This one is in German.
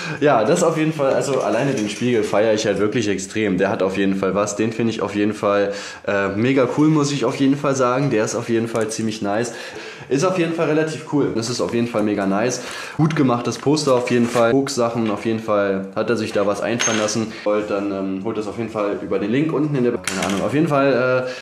Ja, das auf jeden Fall, also alleine den Spiegel feiere ich halt wirklich extrem. Der hat auf jeden Fall was, den finde ich auf jeden Fall mega cool, muss ich auf jeden Fall sagen. Der ist auf jeden Fall ziemlich nice. Ist auf jeden Fall relativ cool. Das ist auf jeden Fall mega nice. Gut gemachtes Poster auf jeden Fall. Hook-Sachen auf jeden Fall. Hat er sich da was einfallen lassen. Und dann holt das auf jeden Fall über den Link unten in der... Keine Ahnung. Auf jeden Fall